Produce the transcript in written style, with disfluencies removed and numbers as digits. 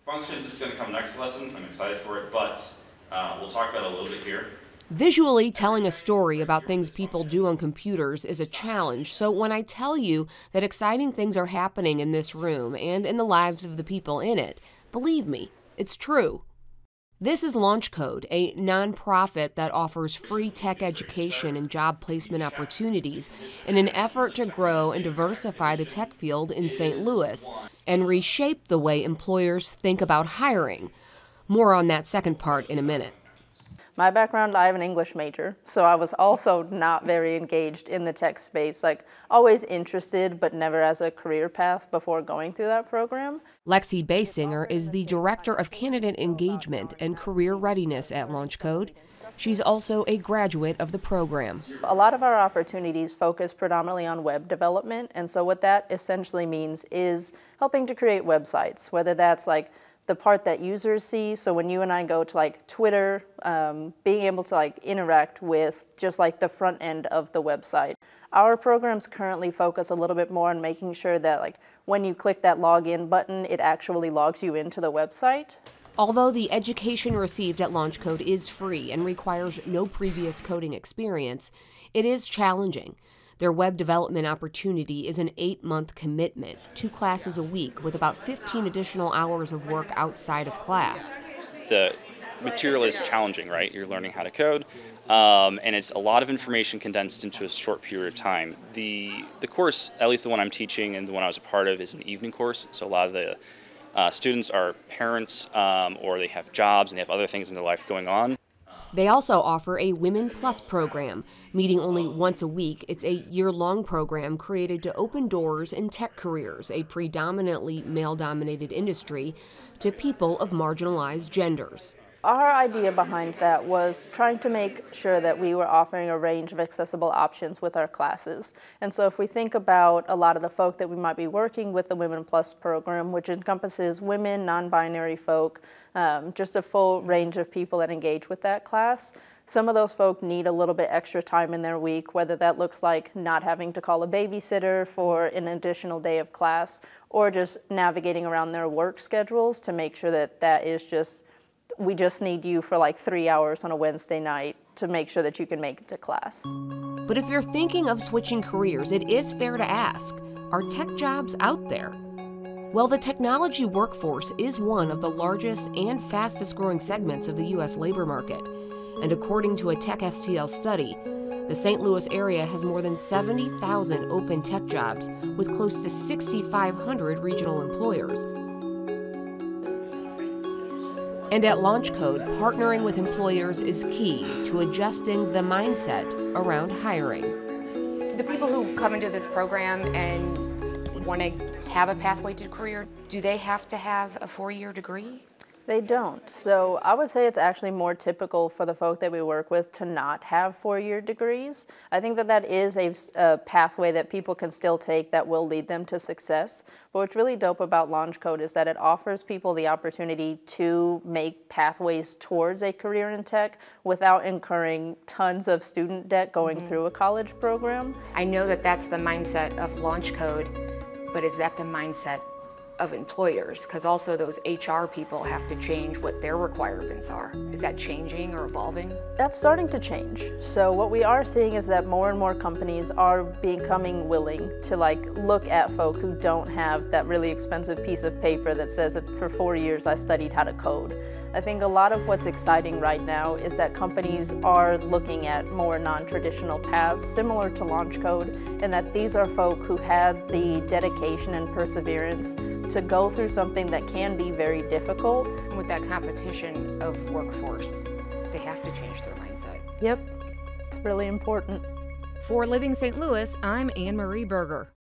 Functions is going to come next lesson. I'm excited for it, but we'll talk about it a little bit here. Visually telling a story about things people do on computers is a challenge, so when I tell you that exciting things are happening in this room and in the lives of the people in it, believe me, it's true. This is LaunchCode, a nonprofit that offers free tech education and job placement opportunities in an effort to grow and diversify the tech field in St. Louis and reshape the way employers think about hiring. More on that second part in a minute. My background, I have an English major, so I was also not very engaged in the tech space, like always interested, but never as a career path before going through that program. Lexi Basinger is the Director of Candidate Engagement and Career Readiness at LaunchCode. She's also a graduate of the program. A lot of our opportunities focus predominantly on web development, and so what that essentially means is helping to create websites, whether that's like the part that users see. So when you and I go to like Twitter, being able to like interact with just like the front end of the website. Our programs currently focus a little bit more on making sure that like when you click that login button, it actually logs you into the website. Although the education received at LaunchCode is free and requires no previous coding experience, it is challenging. Their web development opportunity is an 8-month commitment, 2 classes a week with about 15 additional hours of work outside of class. The material is challenging, right? You're learning how to code, and it's a lot of information condensed into a short period of time. The course, at least the one I'm teaching and the one I was a part of, is an evening course, so a lot of the students are parents or they have jobs and they have other things in their life going on. They also offer a Women Plus program. Meeting only once a week, it's a year-long program created to open doors in tech careers, a predominantly male-dominated industry, to people of marginalized genders. Our idea behind that was trying to make sure that we were offering a range of accessible options with our classes. And so if we think about a lot of the folk that we might be working with the Women Plus program, which encompasses women, non-binary folk, just a full range of people that engage with that class, some of those folk need a little bit extra time in their week, whether that looks like not having to call a babysitter for an additional day of class, or just navigating around their work schedules to make sure that that is just, we just need you for like 3 hours on a Wednesday night to make sure that you can make it to class. But if you're thinking of switching careers, it is fair to ask, are tech jobs out there? Well, the technology workforce is one of the largest and fastest growing segments of the U.S. labor market. And according to a TechSTL study, the St. Louis area has more than 70,000 open tech jobs with close to 6,500 regional employers. And at LaunchCode, partnering with employers is key to adjusting the mindset around hiring. The people who come into this program and want to have a pathway to career, do they have to have a 4-year degree? They don't. So I would say it's actually more typical for the folk that we work with to not have 4-year degrees. I think that that is a pathway that people can still take that will lead them to success. But what's really dope about LaunchCode is that it offers people the opportunity to make pathways towards a career in tech without incurring tons of student debt going through a college program. I know that that's the mindset of LaunchCode, but is that the mindset of employers? Because also those HR people have to change what their requirements are. Is that changing or evolving? That's starting to change. So what we are seeing is that more and more companies are becoming willing to like look at folk who don't have that really expensive piece of paper that says that for 4 years I studied how to code. I think a lot of what's exciting right now is that companies are looking at more non-traditional paths similar to LaunchCode, and that these are folk who had the dedication and perseverance to go through something that can be very difficult. With that competition of workforce, they have to change their mindset. Yep, it's really important. For Living St. Louis, I'm Anne Marie Berger.